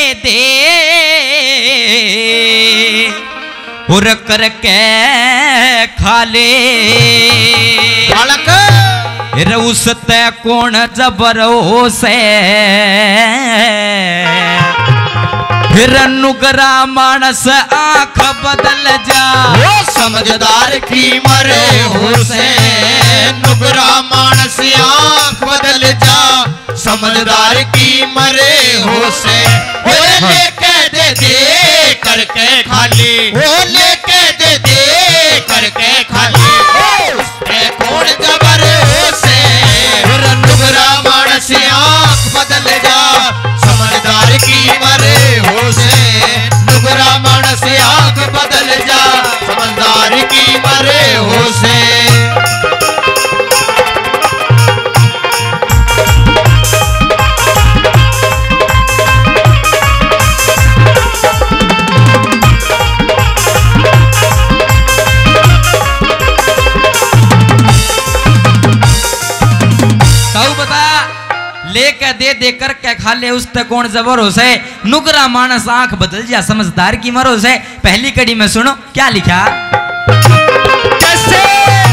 दे और करके खा ले उसते कौन जबर हो से फिर नुगरा मानस आंख बदल जा समझदार की मरे हो से नुगरा मानस आंख बदल जा समझदार की मरे हो से लेके दे करके खाली लेके दे करके खाली कौन जबर हो से नुगरा मानस आंख बदल जा समझदार की मरे हो से नुगरा मानस आंख बदल जा समझदार की मरे हो से लेके दे कर क्या खा ले उसते कौन जबर हो से नुगरा मानस आंख बदल जा समझदार की मरो से। पहली कड़ी में सुनो क्या लिखा कैसे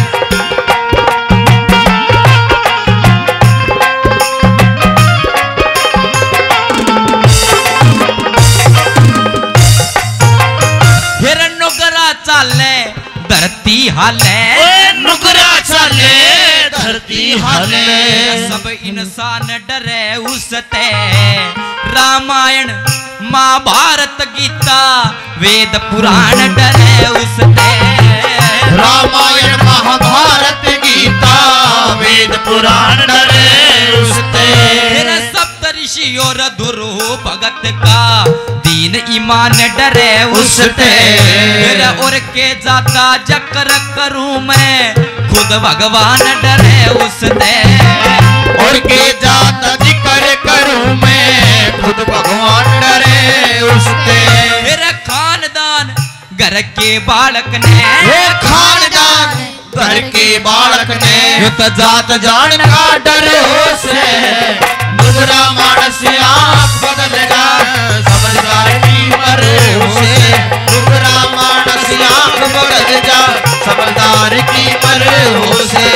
फिर नुगरा चाले धरती हाले नुगरा चाले धरती हाले सब इंसान डरे उसते रामायण महाभारत गीता वेद पुराण डरे उसते रामायण महाभारत गीता वेद पुराण डरे उसते सप्त ऋषि और ध्रुव भगत का दीन ईमान डरे उसते और के जाता जकर करूं मैं खुद भगवान डरे उसते और के जाता जिक्र करूं मैं खुद भगवान डरे उसते खानदान घर के बालक ने खानदान घर के बालक ने जात जान का डर हो से नुगरा मानस आंख बदल जा समझदार की मरे हो से नुगरा मानस आंख बदल जा समझदार की मरे हो से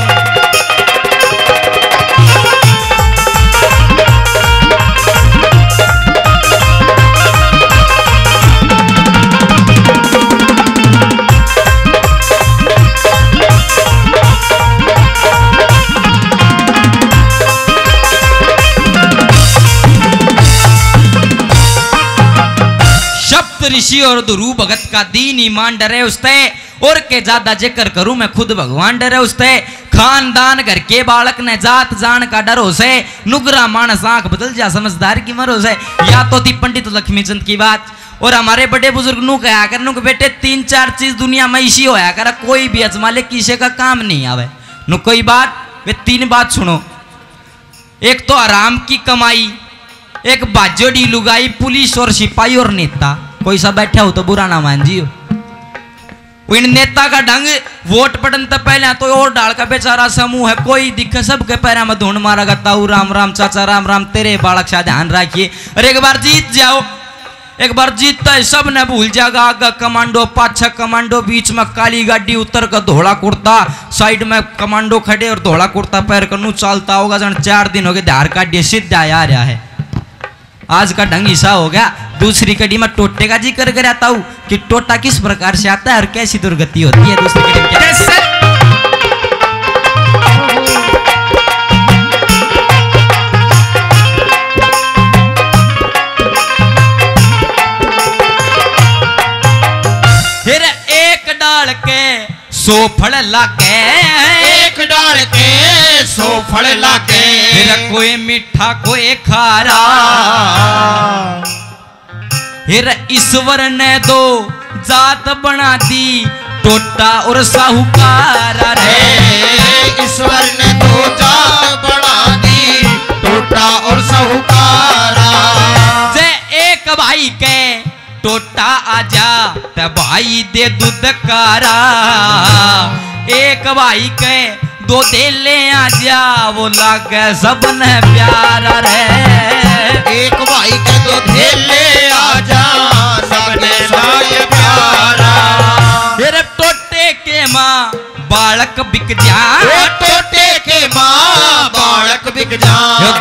ऋषि और ध्रुव भगत का दीन ईमान डरे उसते और के ज्यादा जिक्र करूं मैं खुद भगवान डरे उसते खानदान घर के बालक ने जात जान का डर हो से नुगरा मानस आंख बदल जा समझदार की मरो से। या तो थी पंडित लक्ष्मीचंद की बात और हमारे बड़े बुजुर्ग नु कहा कर नु बेटे 3-4 चीज दुनिया में इसी होया कर कोई भी अजमा ले किसी का काम नहीं आवे नु कोई बात वे 3 बात सुनो। एक तो आराम की कमाई एक बाजोड़ी लुगाई पुलिस और सिपाही और नेता कोई सा बैठा हो तो बुरा ना मान जियो। इन नेता का ढंग वोट पड़न तक पहले तो और डाल का बेचारा समूह है कोई दिक्कत सबके पैरा में धुन मारा ताऊ राम राम चाचा राम राम तेरे बालक सा ध्यान रखिए। अरे एक बार जीत जाओ एक बार जीतता है सब ने भूल जाएगा आगा कमांडो पाछा कमांडो बीच में काली गाड़ी उतर कर धोला कुर्ता साइड में कमांडो खड़े और धोला कुर्ता पैर कर नू चालता होगा जन 4 दिन हो गए धार काटिए सिद्ध आया रहा है। आज का ढंग ऐसा हो गया। दूसरी कड़ी में टोटे का जिक्र कराता हूं कि टोटा किस प्रकार से आता है और कैसी दुर्गति होती है। दूसरी कड़ी में कैसे फिर एक डाल के 100 फल लागे एक डाल के 100 फल लागे फिर कोई मीठा कोई खारा फिर ईश्वर ने 2 जात बना दी टोटा और साहूकार रे। ईश्वर ने 2 जात बना दी टोटा और साहूकारा जे एक भाई के टोटा आजा ते भाई दे दूध कारा एक भाई के 2 दे ले आजा वो लागे सबने प्यारा रे। एक भाई के 2 दे ले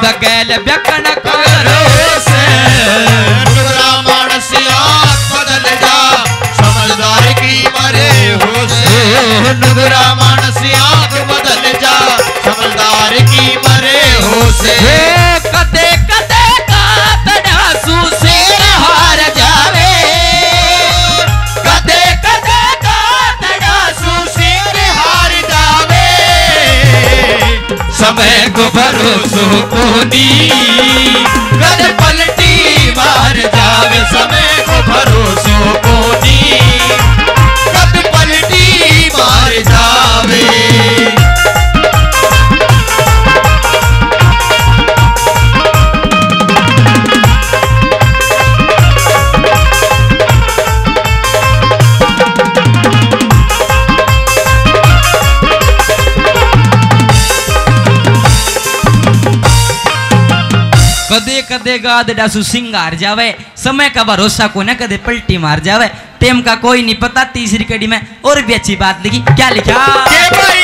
गैल व्यकन करो से नुगरा मानस आँख बदल जा समझदार की मरे हो से नुगरा मानस आँख बदल जा समझदार की मरे हो से कदे कदे का तड़ासू से हार जावे कदे कदे का तड़ासू से हार जावे समय को भरोसो कोनी कद पलटी मार जावे समय को भरोसो कोनी कद पलटी मार जावे कदे कदे गाद डासू सिंगार जावे समय का भरोसा को न कदे पलटी मार जावे टेम का कोई नहीं पता। तीसरी कड़ी में और भी अच्छी बात लिखी। क्या लिखा के भाई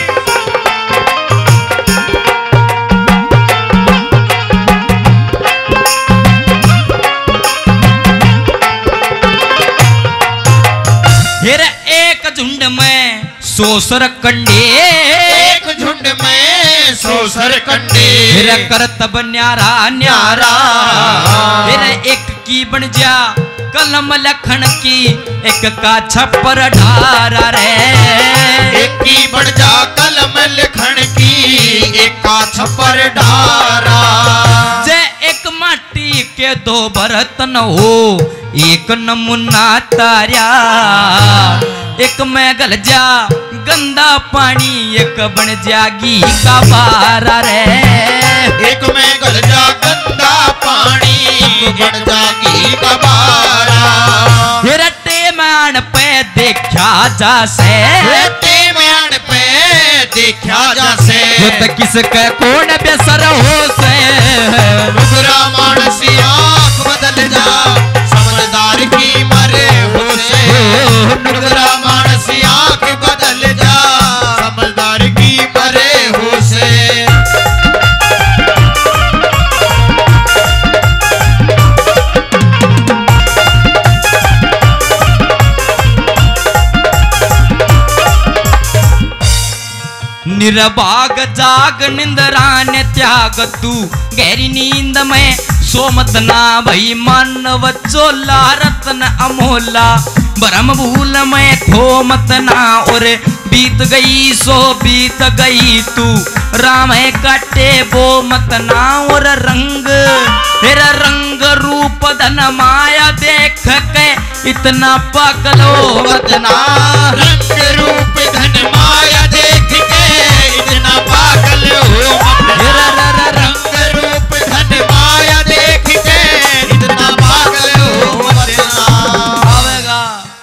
हेरे एक झुंड में सोसर कंडे एक झुंड में सोसर कंडे हेरे करतब न्यारा न्यारा हेरे एक की बन जा कलम लखन की एक का छप्पर ढारा रे एक की बढ़ जा कलम लिखण की एक का छप्पर ढारा जे एक माटी के दो बर्तन हो एक नमूना तार्या एक में गल जा गंदा पानी एक बन जागी का बारा रे एक में गल जा गंदा पानी एक बन जागी कबारा हिरटे मान पे देखा जा से रटे म्यान पे देखा जासे युद्ध किसके कौन बेसर हो से नुगरा मानसी आँख बदल जा समझदार की मरे हो से नुगरा मानसी आँख बदल जा समझदार की मरे हो से निरभाग जाग निंदरा ने त्याग तू गहरी नींद में सोमत ना भई मानव चोला रत्न अमोला भरम भूल में खो मत ना और बीत गई सो बीत गई तू राम है काटे वो मत ना और रंग तेरा रंग रूप धन माया देख के इतना पागल हो मत ना रंग रूप धन माया देख के इतना पागल हो मत ना रंग रूप धन माया देख के इतना पागल हो मत ना आवेगा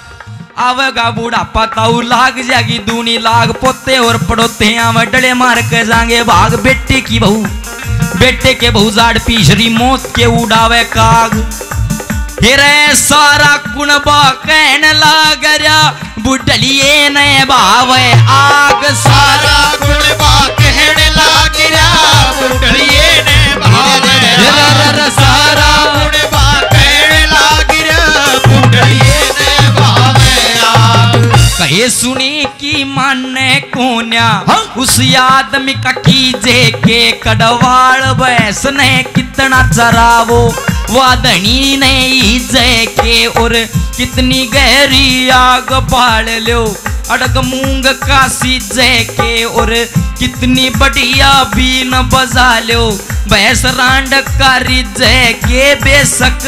आवेगा बूढ़ापा ताऊ लाग जाएगी दूनी लाग पोते और पड़ोते आवे डले मार के जाएंगे भाग बेटे की बहू बेटे के बहू जाड़ पीछरी मौत के उड़ावे काग हेरे सारा गुणबा कहन लाग रहा बुढ़लिए ने भावे आग सारा गुण बा कहने लाग रहा बुढ़िए ने भावे सारा गुण बा कहने लाग रहा बुढ़िए ने भावे कहे सुनी की माने कोन्या उस आदमी का कीजे के कड़वाड़ भैंस ने कितना चरावो वादनी ने जय के और कितनी गहरी आग बाल लो अड़ग मूंग का सीजे के और कितनी बढ़िया बीन बजा लो भैंस रांड का रिजय के बेशक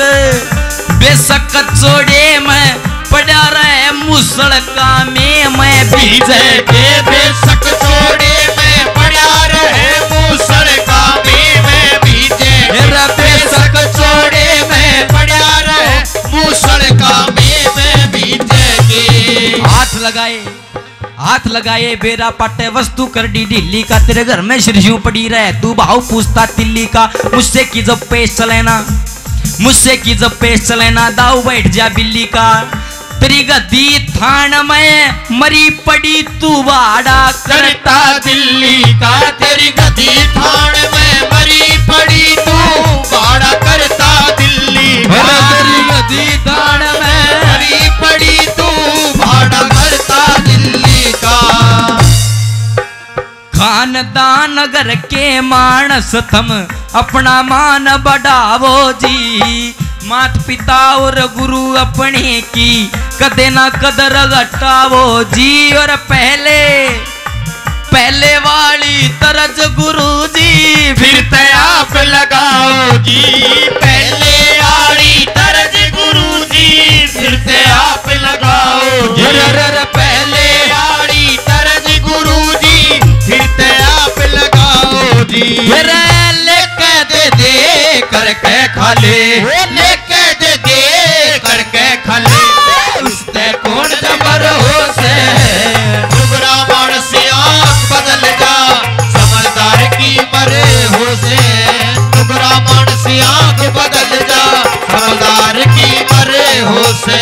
बेशक चोड़े में पड़ा रहे मुसड़ का मैं बीजे के बेशक छोड़े में पड़ा रहे मूसर का मैं बीजे बेशक छोड़े में पड़ा रहे मूसर का मैं बीजे के हाथ लगाए बेरा पाटे वस्तु कर डी ढिल्ली का तेरे घर में श्रीजू पड़ी रहे तू भाव पूछता तिल्ली का मुझसे की जब पेश चलेना मुझसे की जब पेश चलेना दाऊ बैठ जा बिल्ली का तेरी गद्दी थान में मरी पड़ी तू वाड़ा करता दिल्ली का तेरी गद्दी थान में मरी पड़ी मानस थम अपना मान बढ़ावो जी। मात पिता और गुरु अपने की कदे ना कदर घटावो जी। और पहले वाली तरज गुरु जी फिर ते आप लगाओ जी। पहले वाली तरज गुरु जी फिर ते आप लगाओ जी। पहले वाली तरज गुरु जी फिर ते आप लगाओ जी। लेके दे करके खाले, लेके दे करके खाले, उसते कौन जबर हो से। नुगरा मानस आँख बदल जा समझदार की मरे हो से। नुगरा मानस आँख बदल जा समझदार की मरे हो से।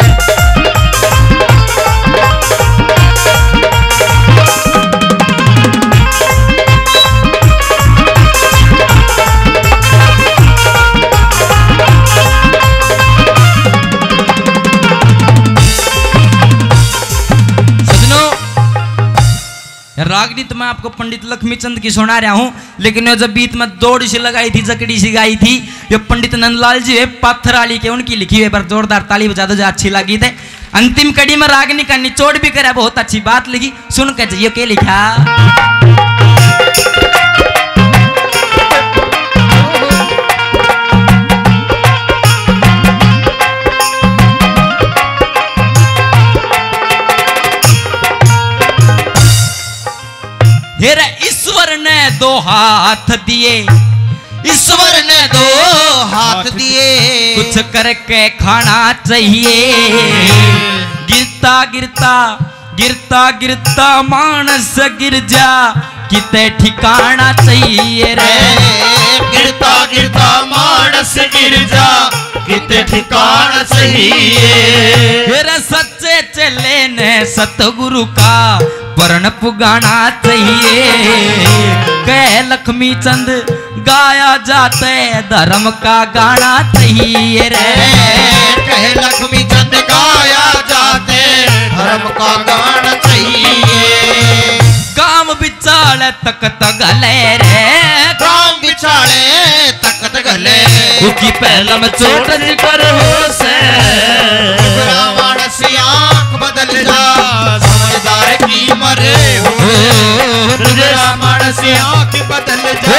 रागनी तो मैं आपको पंडित लक्ष्मीचंद की सुना रहा हूं, लेकिन जब बीच में दौड़ सी लगाई थी, जकड़ी सी गाई थी, ये पंडित नंदलाल जी है पाथराली के, उनकी लिखी हुई पर जोरदार ताली बजा दो जो अच्छी लगी थे। अंतिम कड़ी में रागनी का निचोड़ भी करा, बहुत अच्छी बात लिखी, सुन के जाइए क्या लिखा। ईश्वर ने दो हाथ दिए, ईश्वर ने दो हाथ दिए, कुछ करके खाना चाहिए। गिरता गिरता गिरता गिरता मानस गिर जा, किते ठिकाना चाहिए रे। गिरता गिरता मानस गिर जा, किते ठिकाना चाहिए। फिर सच्चे चले ने सतगुरु का वर्ण पुगाना चाहिए। कह लक्ष्मीचंद गाया जाते धर्म का गाना चाहिए रे। कह लक्ष्मीचंद गाया जाते धर्म का गाना चाहिए। गांव बिचाले तकत गले रे, गांव बिचाले तकत गले, उसकी पहला में चोट कर हो से। मानस आँख बदल जा समझदार की मरे हो। मानस आँख बदल जा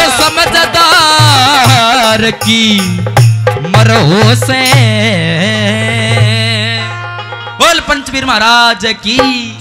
समझदार की मरो से। बोल पंचवीर महाराज की।